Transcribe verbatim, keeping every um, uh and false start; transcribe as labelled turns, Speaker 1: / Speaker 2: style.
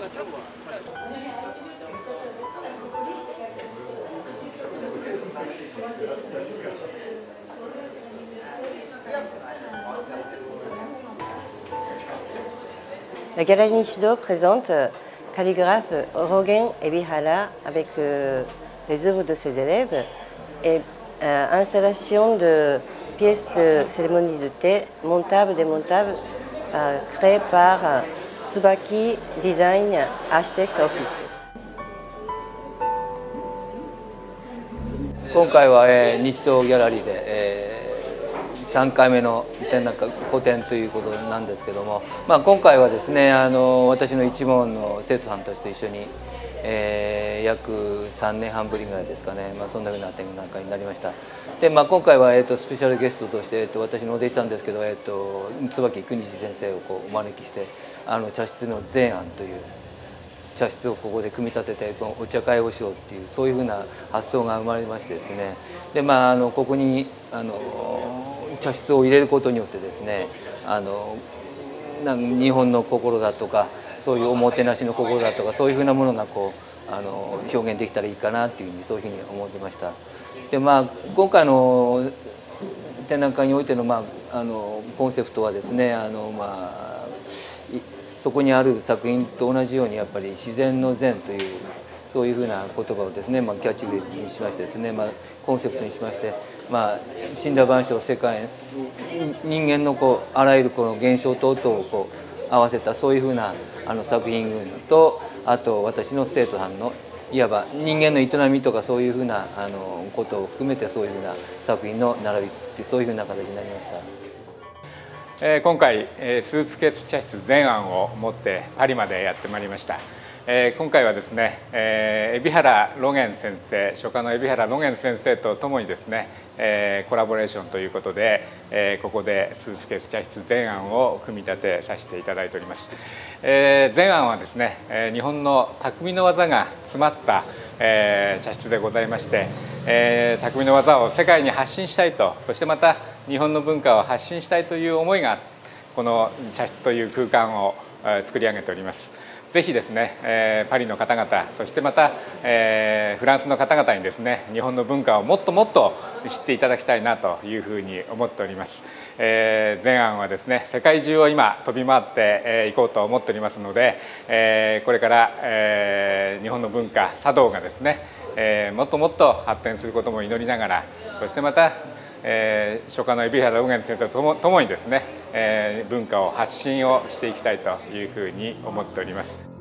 Speaker 1: La Galerie Nishido présente calligraphe Rogen Ebihara avec euh, les œuvres de ses élèves et euh, installation de pièces de cérémonie de thé montables, démontables, euh, créées par euh, Tsubaki Design Architect Office.
Speaker 2: 今回は、えー、日東ギャラリーで、えーさんかいめの展覧会個展ということなんですけども、まあ、今回はですねあの私の一門の生徒さんたちと一緒に、えー、約さんねんはんぶりぐらいですかね、まあ、そんなふうな展覧会になりました。で、まあ、今回は、えー、とスペシャルゲストとして、えー、と私のお弟子さんですけど、えー、と椿邦次先生をこうお招きしてあの茶室の前案という茶室をここで組み立ててお茶会をしようっていうそういうふうな発想が生まれましてですねで、まあ、あのここにあの茶室を入れることによってですねあのなん日本の心だとかそういうおもてなしの心だとかそういうふうなものがこうあの表現できたらいいかなっていうふうにそういうふうに思ってました。で、まあ、今回の展覧会においての、まあ、あのコンセプトはですねあの、まあ、そこにある作品と同じようにやっぱり自然の善というそういうふうな言葉をですね、まあ、キャッチフレーズにしましてですね、まあ、コンセプトにしまして、まあ、森羅万象世界人間のこうあらゆるこの現象等々をこう合わせたそういうふうなあの作品群とあと私の生徒さんのいわば人間の営みとかそういうふうなあのことを含めてそういうふうな作品の並びってそういうふうな形になりました。
Speaker 3: 今回スーツケース茶室全案を持ってパリまでやってまいりました。今回はですね海老原露巌先生書家の海老原露巌先生とともにですねコラボレーションということでここでスーツケース茶室全案を組み立てさせていただいております。全案はですね日本の匠の技が詰まった茶室でございまして匠の技を世界に発信したいとそしてまた日本の文化を発信したいという思いがこの茶室という空間を作り上げております。ぜひですねパリの方々そしてまたフランスの方々にですね日本の文化をもっともっと知っていただきたいなというふうに思っております。全案はですね世界中を今飛び回っていこうと思っておりますのでこれから日本の文化茶道がですねもっともっと発展することも祈りながらそしてまたえー、書家の海老原露巌先生ともともにですね、えー、文化を発信をしていきたいというふうに思っております。